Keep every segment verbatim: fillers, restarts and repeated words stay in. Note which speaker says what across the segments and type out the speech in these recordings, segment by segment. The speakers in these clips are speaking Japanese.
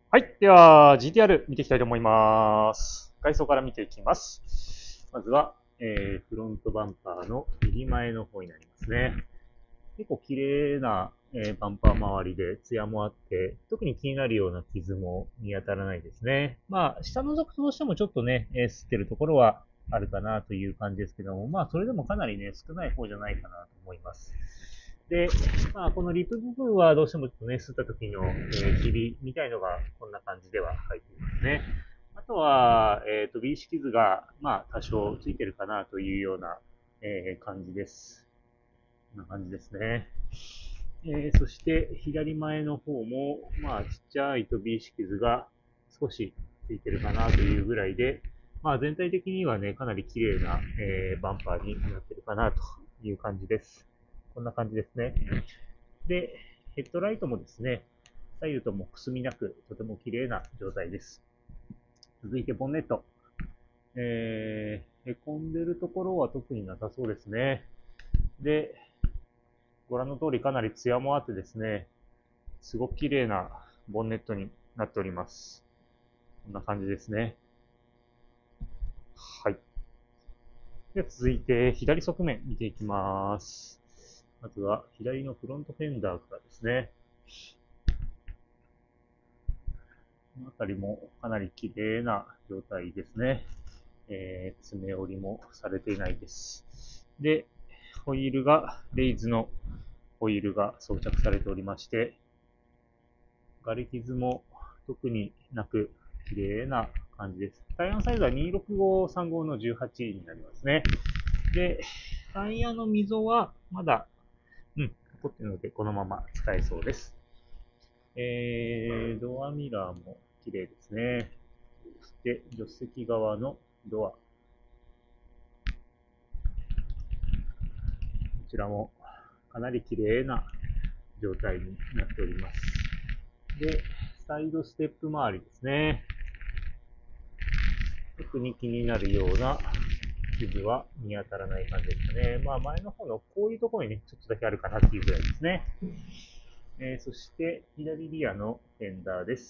Speaker 1: はい。では、ジーティーアール 見ていきたいと思います。外装から見ていきます。まずは、えー、フロントバンパーの右前の方になりますね。結構綺麗な、えーバンパー周りで艶もあって、特に気になるような傷も見当たらないですね。まあ、下覗くとしてもちょっとね、えー吸ってるところはあるかなという感じですけども、まあ、それでもかなりね、少ない方じゃないかなと思います。で、まあ、このリップ部分はどうしてもちょっとね、吸った時の、えー、ひびみたいのがこんな感じでは入っていますね。あとは、えっ、と、ビーシ傷が、まあ、多少ついてるかなというような、えー感じです。こんな感じですね。えーそして、左前の方も、まあ、ちっちゃい飛び石傷が少しついてるかなというぐらいで、まあ、全体的にはね、かなり綺麗な、えーバンパーになってるかなという感じです。こんな感じですね。で、ヘッドライトもですね、左右ともくすみなく、とても綺麗な状態です。続いて、ボンネット。えー、へこんでるところは特になさそうですね。で、ご覧の通りかなり艶もあってですね、すごく綺麗なボンネットになっております。こんな感じですね。はい。では続いて、左側面見ていきます。まずは、左のフロントフェンダーからですね。この辺りもかなり綺麗な状態ですね。えー、爪折りもされていないです。で、ホイールが、レイズのホイールが装着されておりまして、ガリ傷も特になく、綺麗な感じです。タイヤのサイズはにろくごさんごのじゅうはちになりますね。で、タイヤの溝はまだ、うん、残っているので、このまま使えそうです。えー、ドアミラーも綺麗ですね。そして、助手席側のドア。こちらもかなり綺麗な状態になっております。で、サイドステップ周りですね。特に気になるような傷は見当たらない感じですかね。まあ前の方のこういうところにね、ちょっとだけあるかなっていうぐらいですね。えー、そして左リアのフェンダーです。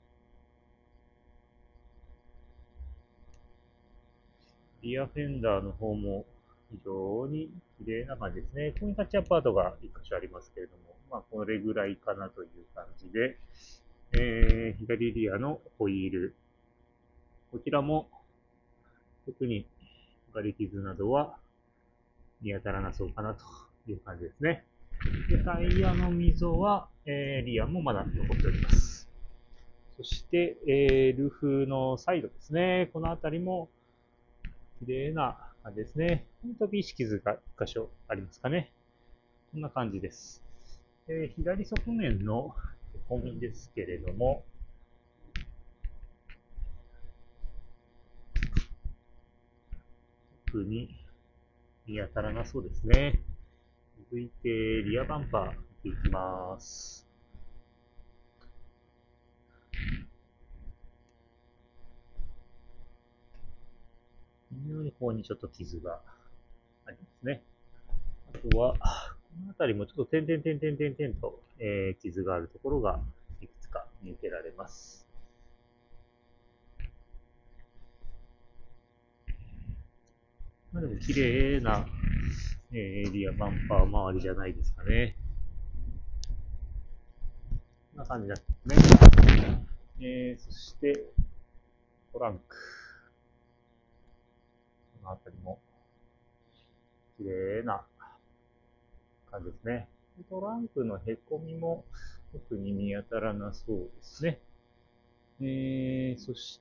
Speaker 1: リアフェンダーの方も非常に綺麗な感じですね。ここにタッチアップアートがいっ箇所ありますけれども、まあこれぐらいかなという感じで、えー、左リアのホイール。こちらも特にガリ傷などは見当たらなそうかなという感じですね。で、タイヤの溝は、えー、リアもまだ残っております。そして、えー、ルーフのサイドですね。この辺りも綺麗な感じですね。飛び石傷がいっ箇所ありますかね。こんな感じです。えー、左側面のへこみですけれども、特に見当たらなそうですね。続いて、リアバンパー見ていきます。微妙にここにちょっと傷がありますね。あとは、この辺りもちょっと点々点々点々と、えー、傷があるところがいくつか見受けられます。まあ、でも綺麗な、えーエリアバンパー周りじゃないですかね。こんな感じですね。えー、そして、トランク。この辺りも綺麗な感じですね。トランクのへこみも特に見当たらなそうですね。えー、そして、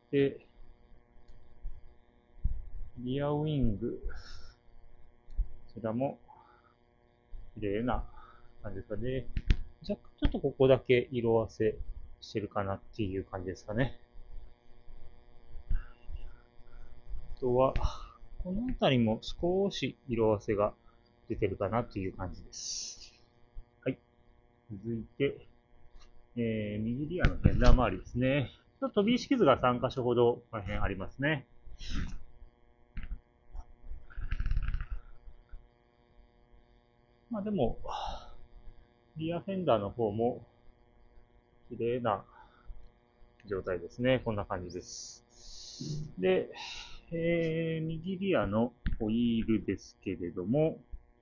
Speaker 1: リアウィング。こちらも綺麗な感じですかね。若干ちょっとここだけ色あせしてるかなっていう感じですかね。あとは、この辺りも少し色あせが出てるかなっていう感じです。はい。続いて、えー、右リアのフェンダー周りですね。ちょっと飛び石傷がさん箇所ほどこの辺ありますね。まあでも、リアフェンダーの方も綺麗な状態ですね。こんな感じです。で、えー、右リアのホイールですけれども、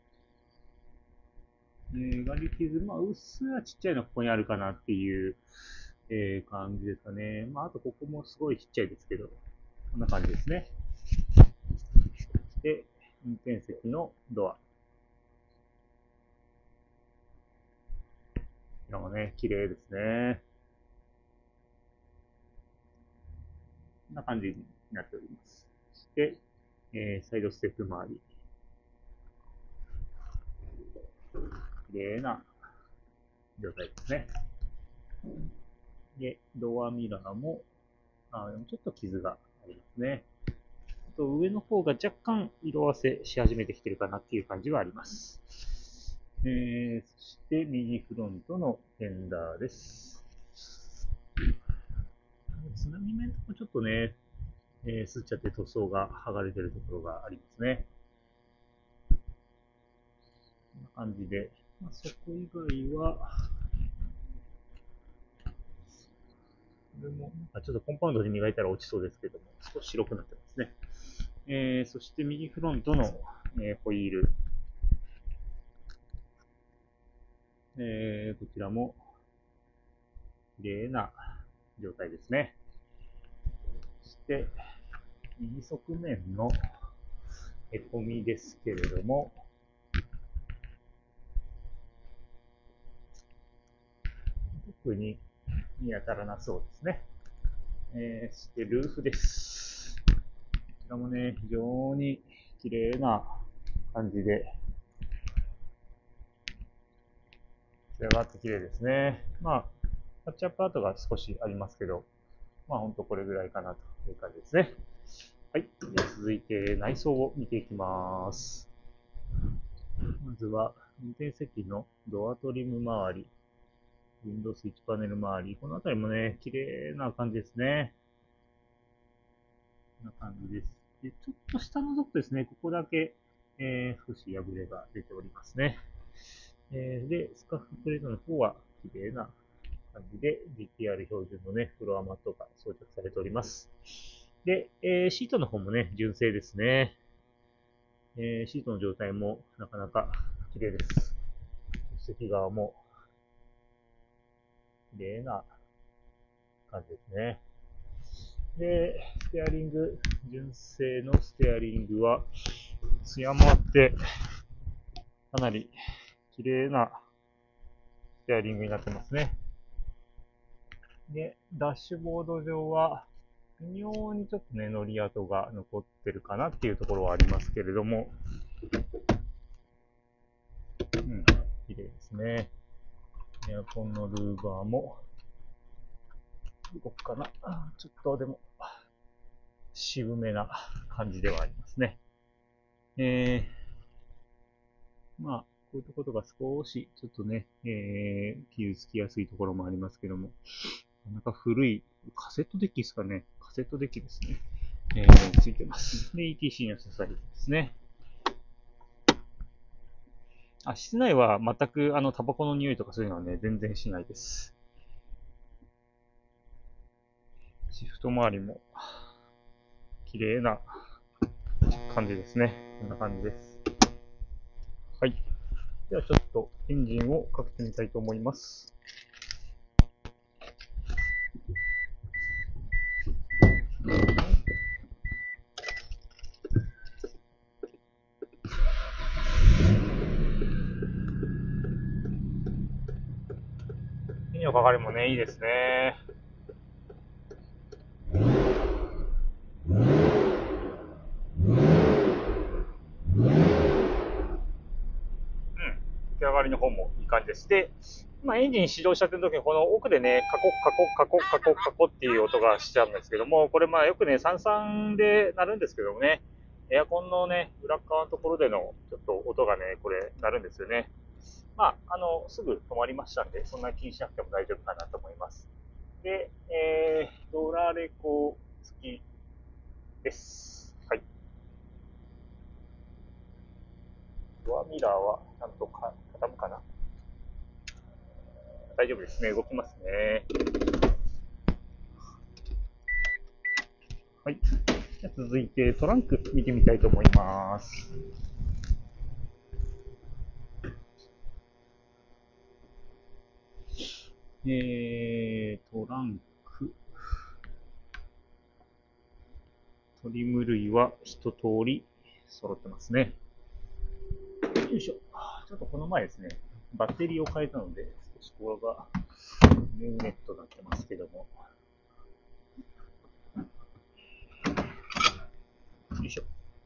Speaker 1: えー、ガリ傷、まあ、うっすらちっちゃいのここにあるかなっていう、えー、感じですかね。まあ、あとここもすごいちっちゃいですけど、こんな感じですね。で、運転席のドア。こちらもね、綺麗ですね。こんな感じになっております。そして、えー、サイドステップ周り。綺麗な状態ですね。で、ドアミラーも、あちょっと傷がありますね。あと上の方が若干色あせし始めてきてるかなっていう感じはあります。えー、そして右フロントのフェンダーです。津波面もちょっとね、えー、すっちゃって塗装が剥がれてるところがありますね。こんな感じで、まあ、そこ以外は、これもなんかちょっとコンパウンドで磨いたら落ちそうですけども、少し白くなってますね。えー、そして右フロントの、えー、ホイール。えー、こちらも綺麗な状態ですね。そして、右側面のへこみですけれども、特に見当たらなそうですね。えー、そしてルーフです。こちらもね、非常に綺麗な感じで、仕上がって綺麗ですね。まあ、タッチアップアートが少しありますけど、まあ、ほんとこれぐらいかなという感じですね。はい。では続いて内装を見ていきます。まずは、運転席のドアトリム周り、ウィンドウスイッチパネル周り、この辺りもね、綺麗な感じですね。こんな感じです。で、ちょっと下のとですね、ここだけ、えー、少し破れが出ておりますね。えー、で、スカーフプレートの方は綺麗な感じで ジーティーアール 標準のね、フロアマットが装着されております。で、えー、シートの方もね、純正ですね。えー、シートの状態もなかなか綺麗です。助手席側も綺麗な感じですね。で、ステアリング、純正のステアリングは、艶もあって、かなり綺麗なステアリングになってますね。で、ダッシュボード上は、微妙にちょっとね、乗り跡が残ってるかなっていうところはありますけれども、うん、綺麗ですね。エアコンのルーバーも、動くかな。ちょっとでも、渋めな感じではありますね。えー、まあ、こういうところが少し、ちょっとね、えー、傷つきやすいところもありますけども、なかなか古い、カセットデッキですかね。カセットデッキですね。えー、ついてます。で、イーティーシー の支えですね。あ、室内は全く、あの、タバコの匂いとかそういうのはね、全然しないです。シフト周りも、綺麗な感じですね。こんな感じです。はい。ではちょっとエンジンをかけてみたいと思います。火のかかりもね、いいですね。出上がりの方もいい感じです。で、まあ、エンジン始動したてる時にこの奥でね、カコッカコッカコッカコッカコっていう音がしちゃうんですけども、これまあよくね、さんさんで鳴るんですけどもね、エアコンのね、裏側のところでのちょっと音がね、これ鳴るんですよね。まあ、あの、すぐ止まりましたんで、そんな気にしなくても大丈夫かなと思います。で、えー、ドラレコ付きです。はい。ドアミラーはちゃんとか畳むかな、大丈夫ですね。動きますね。 はい。じゃあ続いてトランク見てみたいと思います。えー、トランク。トリム類は一通り揃ってますね。よいしょ。ちょっとこの前ですね、バッテリーを変えたので、少しこれがメグネットになってますけども。よいしょ。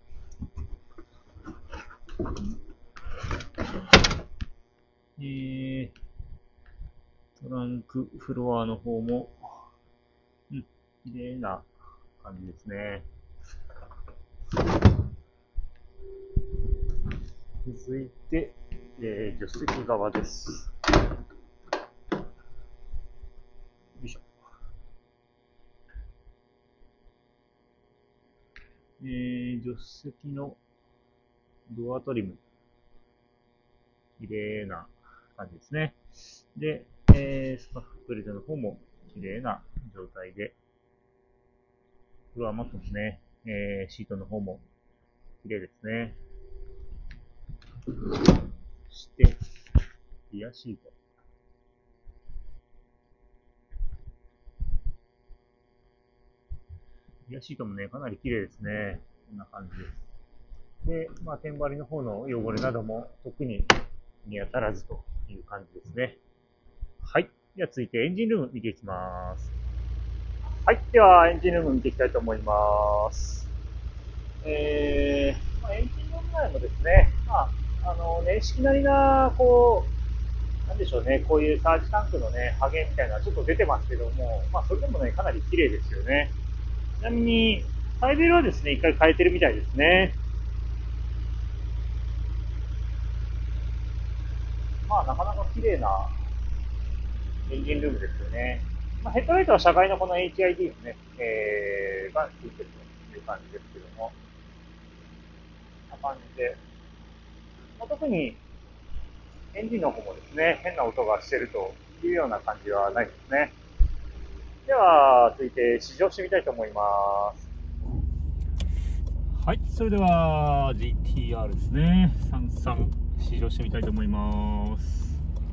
Speaker 1: えー、トランクフロアの方も、うん、綺麗な感じですね。続いて、えー、助手席側です。よいしょ。えー、助手席のドアトリム。綺麗な感じですね。で、えー、スタッフプレートの方も綺麗な状態で、フロアマットですね。えー、シートの方も綺麗ですね。そして、リアシート。リアシートもね、かなり綺麗ですね。こんな感じです。で、まあ、天張りの方の汚れなども特に見当たらずという感じですね。はい。では続いてエンジンルーム見ていきます。はい。ではエンジンルーム見ていきたいと思います。えー、まあ、エンジンルーム内もですね、まあ、あの、年式なりな、こう、なんでしょうね、こういうサージタンクのね、ハゲみたいなのはちょっと出てますけども、まあ、それでもね、かなり綺麗ですよね。ちなみに、タイベルはですね、一回変えてるみたいですね。まあ、なかなか綺麗なエンジンルームですよね。まあ、ヘッドライトは社外のこの エイチアイディー のね、えー、がついてるという感じですけども、こんな感じで、まあ、特にエンジンの方もですね、変な音がしてるというような感じはないですね。では、続いて試乗してみたいと思います。はい、それでは ジーティーアール ですね。さんじゅうさん試乗してみたいと思います。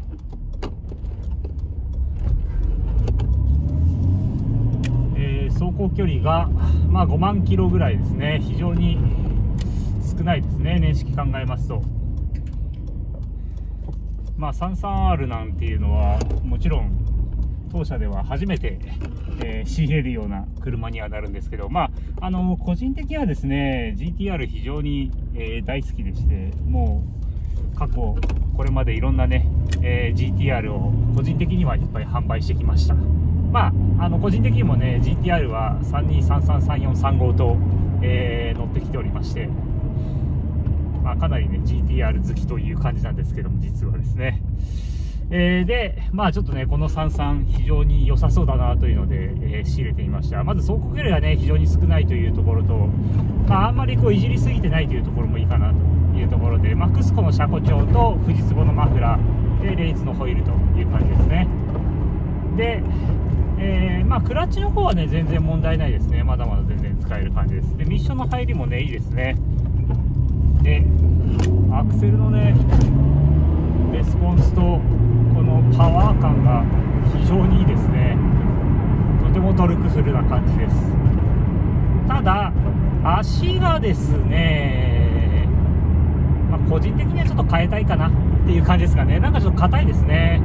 Speaker 1: えー、走行距離が、まあ、ごまんキロぐらいですね。非常に少ないですね、年式考えますと。まあ、さんじゅうさんアール なんていうのはもちろん当社では初めて、えー、仕入れるような車にはなるんですけど、まあ、あの個人的にはですね ジーティーアール 非常に、えー、大好きでして、もう過去これまでいろんなね、えー、ジーティーアール を個人的にはいっぱい販売してきました。まあ、あの個人的にもね ジーティーアール はさんにさんさんさんよんさんごと、えー、乗ってきておりまして、まあ、かなりね ジーティーアール 好きという感じなんですけども、実はですね、えー、でまあちょっとねこのさんじゅうさん非常に良さそうだなというので、えー、仕入れてみました。まず走行距離がね非常に少ないというところと、まあ、あんまりこういじりすぎてないというところもいいかなというところで、まあ、クスコの車庫帳と富士壺のマフラーでレイズのホイールという感じですね。で、えー、まあクラッチの方はね全然問題ないですね。まだまだ全然使える感じです。でミッションの入りもねいいですね。でアクセルのねレスポンスとこのパワー感が非常にいいですね。とてもトルクフルな感じです。ただ足がですね、まあ、個人的にはちょっと変えたいかなっていう感じですかね。なんかちょっと硬いですね。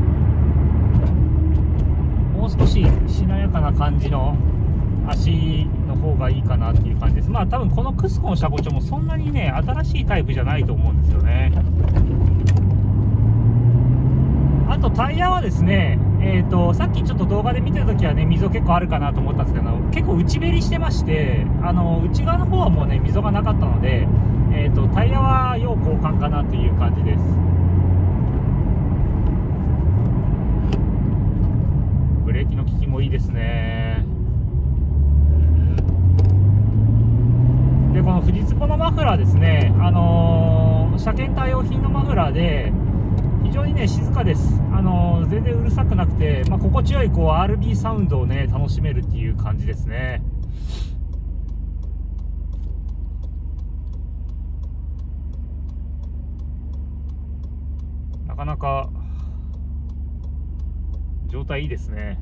Speaker 1: もう少ししなやかな感じの足の方がいいかなっていう感じです。まあ多分このクスコの車庫帳もそんなにね新しいタイプじゃないと思うんですよね。あとタイヤはですね、えーと、さっきちょっと動画で見てた時はね溝結構あるかなと思ったんですけど、結構内べりしてまして、あの内側の方はもうね溝がなかったので、えーと、タイヤは要交換かなという感じです。ブレーキの効きもいいですね。でこの富士壺のマフラーですね、あのー、車検対応品のマフラーで非常にね静かです。あのー、全然うるさくなくて、まあ、心地よいこう アールビー サウンドをね楽しめるっていう感じですね。 なかなか状態いいですね。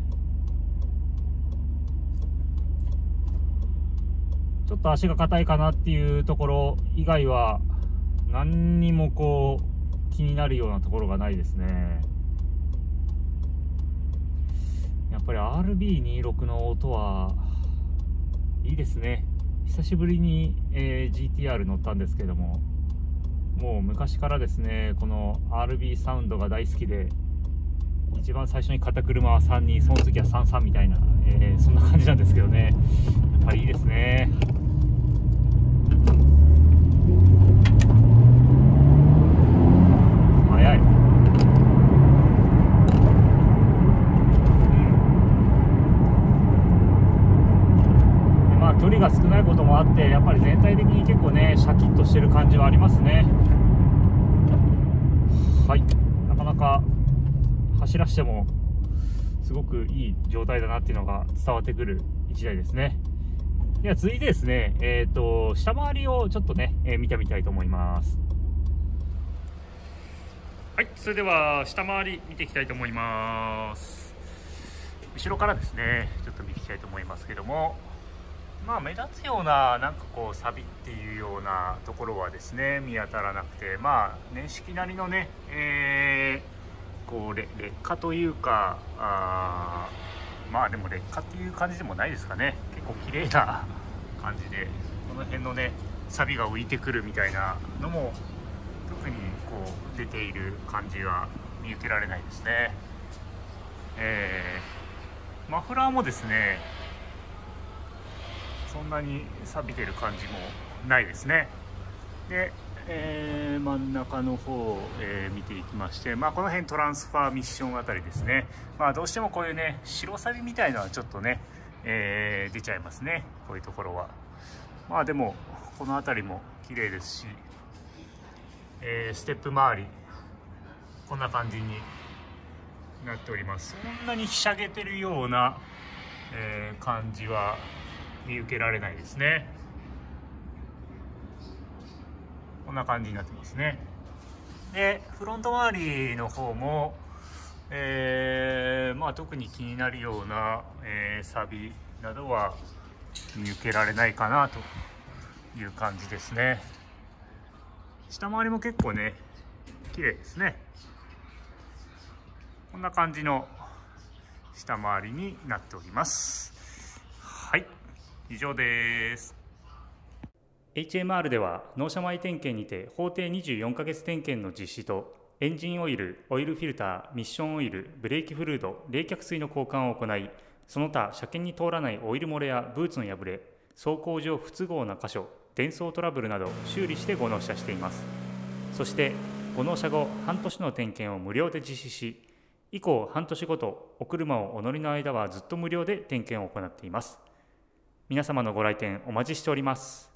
Speaker 1: ちょっと足が硬いかなっていうところ以外は何にもこう気になるようなところがないですね。やっぱり アールビーにじゅうろく の音はいいですね。久しぶりに、えー、ジーティーアール 乗ったんですけども、もう昔からですねこの アールビー サウンドが大好きで、一番最初に買った車はさんにん、その次はさんさんみたいな、えー、そんな感じなんですけどね。やっぱりいいですね。速い。距離が少ないこともあって、やっぱり全体的に結構ねシャキッとしてる感じはありますね。はい、なかなか走らせてもすごくいい状態だなっていうのが伝わってくるいちだいですね。では続いてですね、えーと下回りをちょっとね、えー、見てみたいと思います。はい、それでは下回り見ていきたいと思います。後ろからですねちょっと見ていきたいと思いますけども、まあ目立つようななんかこう錆っていうようなところはですね見当たらなくて、まあ年式なりのね、えー、こう劣化というか、あまあでも劣化っていう感じでもないですかね。結構綺麗な感じで、この辺のね錆が浮いてくるみたいなのも特にこう出ている感じは見受けられないですね。えー、マフラーもですねそんなに錆びてる感じもないですね。で、えー、真ん中の方を、えー、見ていきまして、まあ、この辺トランスファーミッションあたりですね。まあ、どうしてもこういうね白錆みたいなのはちょっとね、えー、出ちゃいますね、こういうところは。まあでもこの辺りも綺麗ですし、えー、ステップ周りこんな感じになっております。そんなにひしゃげてるような、えー、感じは見受けられないですね。こんな感じになってますね。でフロント周りの方も、えー、まあ特に気になるような、えー、錆びなどは見受けられないかなという感じですね。下回りも結構ね綺麗ですね。こんな感じの下回りになっております。はい、以上です。 エイチエムアール では納車前点検にて法定にじゅうよんかげつ点検の実施とエンジンオイル、オイルフィルター、ミッションオイル、ブレーキフルード、冷却水の交換を行い、その他車検に通らないオイル漏れやブーツの破れ、走行上不都合な箇所、電装トラブルなど修理してご納車しています。そしてご納車後半年の点検を無料で実施し、以降半年ごとお車をお乗りの間はずっと無料で点検を行っています。皆様のご来店お待ちしております。